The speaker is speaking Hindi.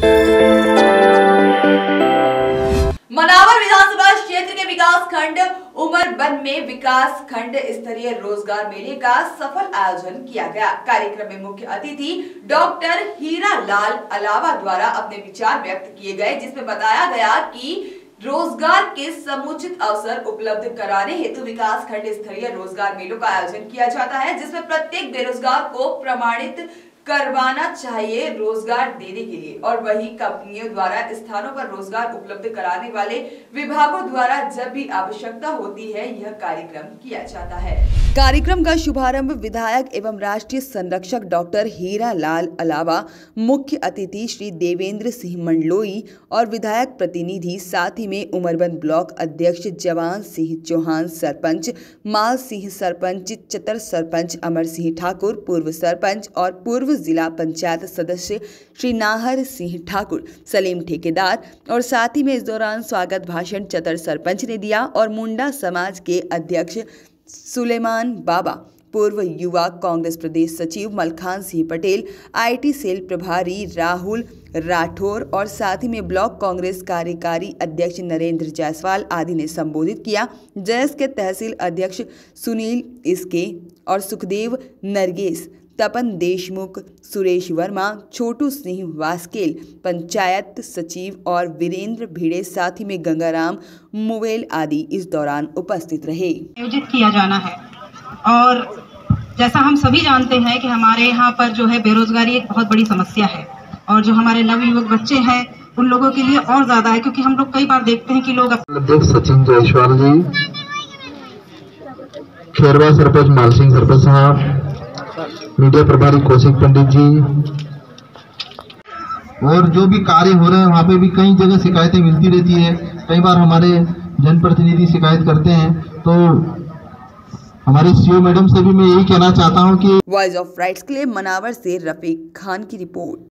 मनावर विधानसभा क्षेत्र के विकास खंड उमरबन में विकास खंड स्तरीय रोजगार मेले का सफल आयोजन किया गया। कार्यक्रम में मुख्य अतिथि डॉक्टर हीरालाल अलावा द्वारा अपने विचार व्यक्त किए गए, जिसमें बताया गया कि रोजगार के समुचित अवसर उपलब्ध कराने हेतु विकास खंड स्तरीय रोजगार मेलों का आयोजन किया जाता है, जिसमें प्रत्येक बेरोजगार को प्रमाणित करवाना चाहिए रोजगार देने के लिए, और वही कंपनियों द्वारा स्थानों पर रोजगार उपलब्ध कराने वाले विभागों द्वारा जब भी आवश्यकता होती है यह कार्यक्रम किया जाता है। कार्यक्रम का शुभारंभ विधायक एवं राष्ट्रीय संरक्षक डॉक्टर हीरालाल अलावा, मुख्य अतिथि श्री देवेंद्र सिंह मंडलोई और विधायक प्रतिनिधि, साथ ही में उमरबन ब्लॉक अध्यक्ष जवान सिंह चौहान, सरपंच माल सिंह, सरपंच चतर, सरपंच अमर सिंह ठाकुर, पूर्व सरपंच और पूर्व जिला पंचायत सदस्य श्री नाहर सिंह ठाकुर, सलीम ठेकेदार, और साथ ही में इस दौरान स्वागत भाषण चतर सरपंच ने दिया और मुंडा समाज के अध्यक्ष सुलेमान बाबा, पूर्व युवा कांग्रेस प्रदेश सचिव मलखान सिंह पटेल, आईटी सेल प्रभारी राहुल राठौर और साथ ही में ब्लॉक कांग्रेस कार्यकारी अध्यक्ष नरेंद्र जायसवाल आदि ने संबोधित किया। जयस के तहसील अध्यक्ष सुनील इसके और सुखदेव नरगेश, तपन देशमुख, सुरेश वर्मा, छोटू सिंह वास्केल, पंचायत सचिव और वीरेंद्र भिड़े, साथ ही में गंगाराम मुवेल आदि इस दौरान उपस्थित रहे। आयोजित किया जाना है और जैसा हम सभी जानते हैं कि हमारे यहाँ पर जो है बेरोजगारी एक बहुत बड़ी समस्या है, और जो हमारे नवयुवक बच्चे हैं उन लोगों के लिए और ज्यादा है, क्योंकि हम लोग कई बार देखते हैं कि लोग अध्यक्ष सचिन जायसवाल जी, खेरवा सरपंच माल सिंह सरपंच साहब, मीडिया प्रभारी कौशिक पंडित जी, और जो भी कार्य हो रहे हैं वहाँ पे भी कई जगह शिकायतें मिलती रहती है। कई बार हमारे जनप्रतिनिधि शिकायत करते हैं, तो हमारे सीओ मैडम से भी मैं यही कहना चाहता हूँ कि वॉइस ऑफ राइट्स के लिए मनावर से रफीक खान की रिपोर्ट।